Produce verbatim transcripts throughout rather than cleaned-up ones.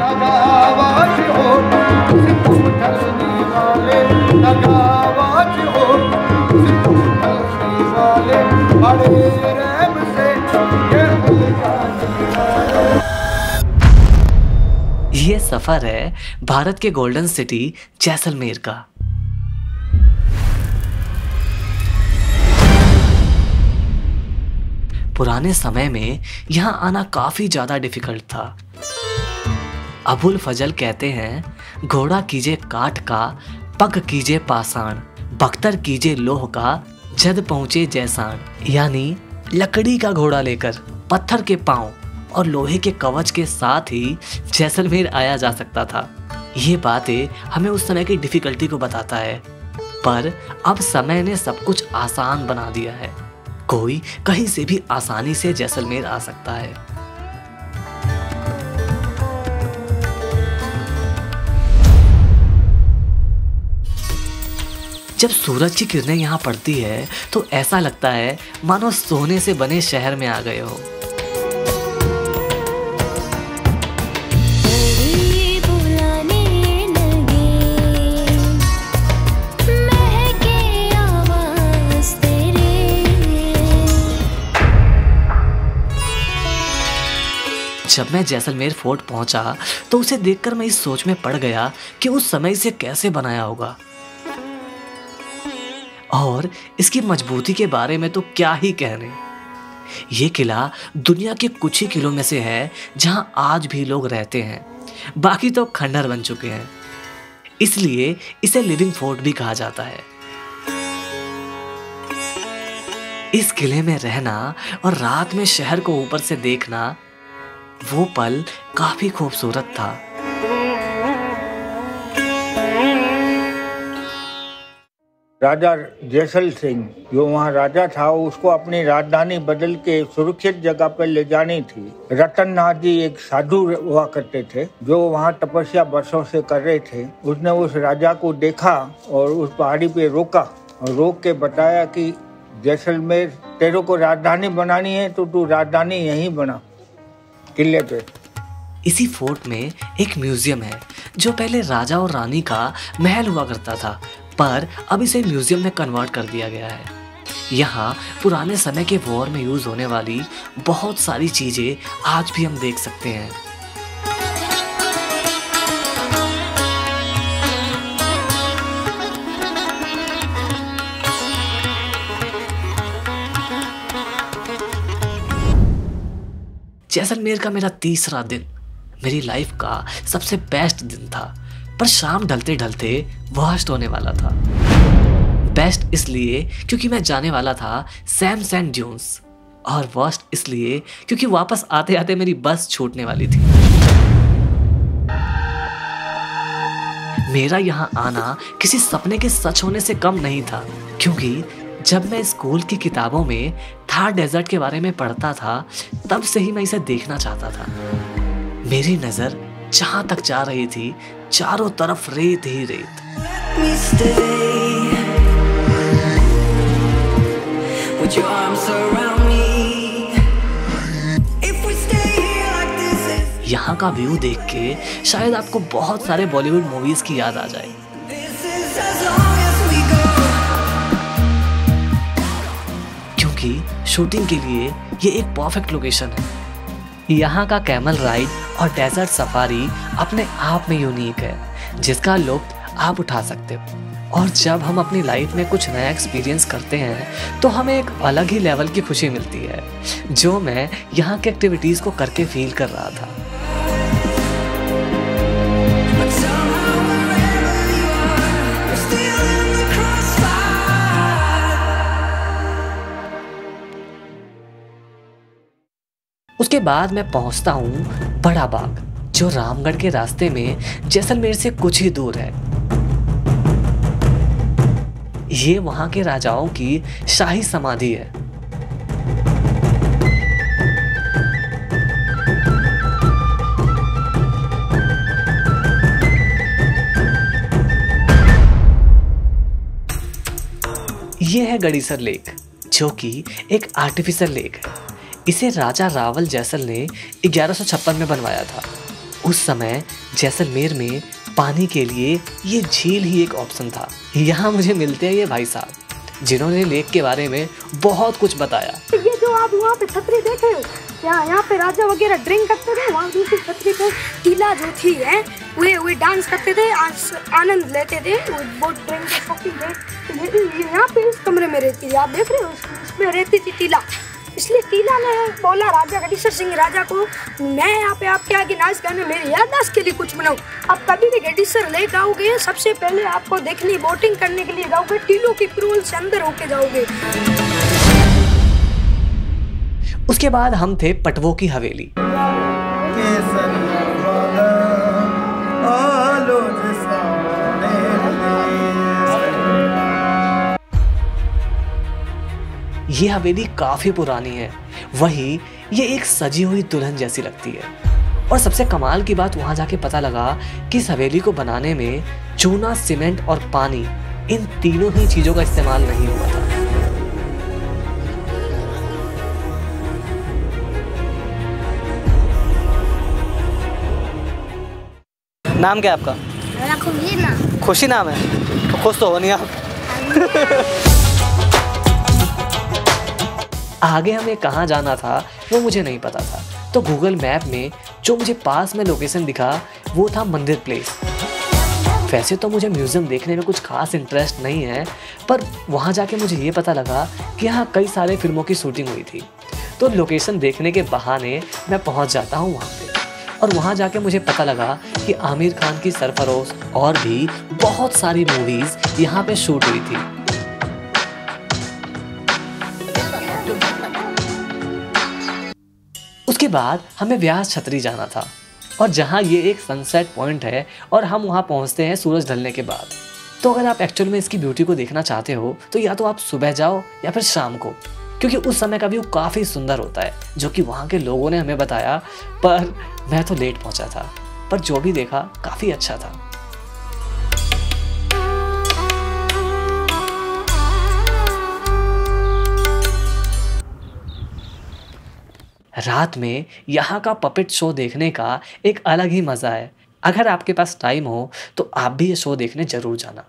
लगावाज हो तुम ढलने वाले, लगावाज हो तुम ढलने वाले, बड़े रैब से ये दिल जाने वाले। ये सफर है भारत के गोल्डन सिटी जैसलमेर का। पुराने समय में यहाँ आना काफी ज्यादा डिफिकल्ट था। अबुल फजल कहते हैं, घोड़ा कीजे काठ का, पग कीजे पाषाण, बख्तर कीजे लोह का, जद पहुंचे जैसान। यानी लकड़ी का घोड़ा लेकर, पत्थर के पांव और लोहे के कवच के साथ ही जैसलमेर आया जा सकता था। ये बातें हमें उस समय की डिफिकल्टी को बताता है, पर अब समय ने सब कुछ आसान बना दिया है। कोई कहीं से भी आसानी से जैसलमेर आ सकता है। जब सूरज की किरणें यहाँ पड़ती है तो ऐसा लगता है मानो सोने से बने शहर में आ गए हो। जब मैं जैसलमेर फोर्ट पहुंचा तो उसे देखकर मैं इस सोच में पड़ गया कि उस समय इसे कैसे बनाया होगा, और इसकी मजबूती के बारे में तो क्या ही कहने। ये किला दुनिया के कुछ ही किलों में से है जहां आज भी लोग रहते हैं, बाकी तो खंडहर बन चुके हैं। इसलिए इसे लिविंग फोर्ट भी कहा जाता है। इस किले में रहना और रात में शहर को ऊपर से देखना, वो पल काफी खूबसूरत था। राजा जैसल सिंह जो वहाँ राजा था, उसको अपनी राजधानी बदल के सुरक्षित जगह पर ले जानी थी। रतन नाथ जी एक साधु हुआ करते थे जो वहाँ तपस्या वर्षों से कर रहे थे। उसने उस राजा को देखा और उस पहाड़ी पे रोका और रोक के बताया कि जैसलमेर तेरे को राजधानी बनानी है तो तू राजधानी यहीं बना, किले पे। इसी फोर्ट में एक म्यूजियम है जो पहले राजा और रानी का महल हुआ करता था, पर अब इसे म्यूजियम में कन्वर्ट कर दिया गया है। यहाँ पुराने समय के वॉर में यूज होने वाली बहुत सारी चीजें आज भी हम देख सकते हैं। जैसलमेर का मेरा तीसरा दिन मेरी लाइफ का सबसे बेस्ट दिन था, पर शाम ढलते ढलते वर्स्ट होने वाला था। बेस्ट इसलिए क्योंकि मैं जाने वाला था सैम सैंड ड्यून्स, और वर्स्ट इसलिए क्योंकि वापस आते आते मेरी बस छूटने वाली थी। मेरा यहाँ आना किसी सपने के सच होने से कम नहीं था, क्योंकि जब मैं स्कूल की किताबों में थार डेजर्ट के बारे में पढ़ता था तब से ही मैं इसे देखना चाहता था। मेरी नजर जहां तक जा रही थी चारों तरफ रेत ही रेत। यहाँ का व्यू देख के शायद आपको बहुत सारे बॉलीवुड मूवीज की याद आ जाए। क्योंकि शूटिंग के लिए ये एक परफेक्ट लोकेशन है। यहाँ का कैमल राइड और डेजर्ट सफारी अपने आप में यूनिक है, जिसका लुत्फ आप उठा सकते हो। और जब हम अपनी लाइफ में कुछ नया एक्सपीरियंस करते हैं तो हमें एक अलग ही लेवल की खुशी मिलती है, जो मैं यहाँ के एक्टिविटीज़ को करके फील कर रहा था। उसके बाद मैं पहुंचता हूँ बड़ा बाग, जो रामगढ़ के रास्ते में जैसलमेर से कुछ ही दूर है। ये वहां के राजाओं की शाही समाधि है। ये है गड़ीसर लेक, जो कि एक आर्टिफिशियल लेक है। इसे राजा रावल जैसल ने ग्यारह सौ छप्पन में बनवाया था। उस समय जैसलमेर में पानी के लिए ये झील ही एक ऑप्शन था। यहाँ मुझे मिलते हैं ये भाई साहब जिन्होंने लेक के बारे में बहुत कुछ बताया। ये जो आप वहाँ पे छतरी देखे हो, यहाँ यहाँ पे राजा वगैरह ड्रिंक करते थे, वहाँ दूसरी छतरी पे टीला जो थी है वे वे डांस करते थे, आनंद लेते थे, बहुत ड्रिंक के शौकीन थे। यहाँ पे इस कमरे में रहती थी, आप देख रहे हो, इसमें रहती थी टीला। इसलिए टीला ने बोला राजा गडीसर सिंह राजा को, मैं यहाँ पे आपके आगे नाच गाने मेरी याददाश्त के लिए कुछ बनाऊँ। आप कभी भी गडीसर लेक आओगे, सबसे पहले आपको देखनी बोटिंग करने के लिए जाओगे, टीलों की प्रोल से अंदर होके जाओगे। उसके बाद हम थे पटवों की हवेली। ये हवेली काफी पुरानी है, वही ये एक सजी हुई दुल्हन जैसी लगती है। और सबसे कमाल की बात वहां जाके पता लगा कि इस हवेली को बनाने में चूना, सीमेंट और पानी, इन तीनों ही चीजों का इस्तेमाल नहीं हुआ था। नाम क्या है आपका? ना। खुशी नाम है, तो खुश तो हो नहीं आप? आगे हमें कहाँ जाना था वो मुझे नहीं पता था, तो गूगल मैप में जो मुझे पास में लोकेशन दिखा वो था मंदिर प्लेस। वैसे तो मुझे म्यूज़ियम देखने में कुछ खास इंटरेस्ट नहीं है, पर वहाँ जाके मुझे ये पता लगा कि यहाँ कई सारे फिल्मों की शूटिंग हुई थी, तो लोकेशन देखने के बहाने मैं पहुँच जाता हूँ वहाँ पे। और वहाँ जाके मुझे पता लगा कि आमिर खान की सरफरोश और भी बहुत सारी मूवीज़ यहाँ पे शूट हुई थी। उसके बाद हमें व्यास छतरी जाना था, और जहाँ ये एक सनसेट पॉइंट है और हम वहाँ पहुँचते हैं सूरज ढलने के बाद। तो अगर आप एक्चुअल में इसकी ब्यूटी को देखना चाहते हो तो या तो आप सुबह जाओ या फिर शाम को, क्योंकि उस समय का व्यू काफ़ी सुंदर होता है, जो कि वहाँ के लोगों ने हमें बताया। पर मैं तो लेट पहुँचा था, पर जो भी देखा काफ़ी अच्छा था। रात में यहाँ का पपेट शो देखने का एक अलग ही मज़ा है। अगर आपके पास टाइम हो तो आप भी ये शो देखने जरूर जाना।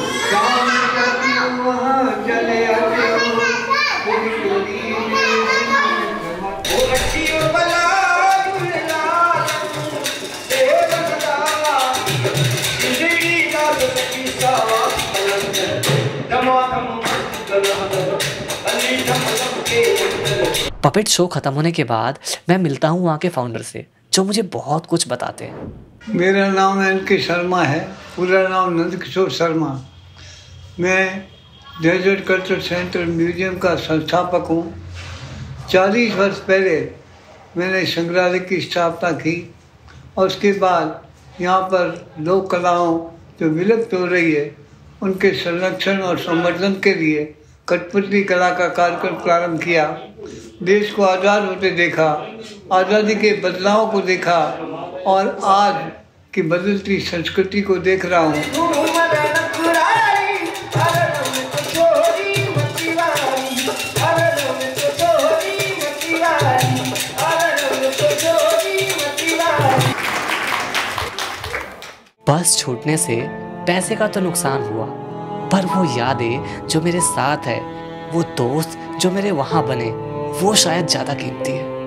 पपेट शो खत्म होने के बाद मैं मिलता हूँ वहाँ के फाउंडर से, जो मुझे बहुत कुछ बताते हैं। मेरा नाम एन के शर्मा है, पूरा नाम नंदकिशोर शर्मा। मैं डेजर्ट कल्चर सेंटर म्यूजियम का संस्थापक हूँ। चालीस वर्ष पहले मैंने संग्रहालय की स्थापना की, और उसके बाद यहाँ पर लोक कलाओं जो विलुप्त हो रही है उनके संरक्षण और संवर्धन के लिए कठपुतली कला का कार्यक्रम प्रारंभ किया। देश को आज़ाद होते देखा, आज़ादी के बदलाव को देखा, और आज की बदलती संस्कृति को देख रहा हूँ। बस छूटने से पैसे का तो नुकसान हुआ, पर वो यादें जो मेरे साथ है, वो दोस्त जो मेरे वहाँ बने, वो शायद ज़्यादा कीमती है।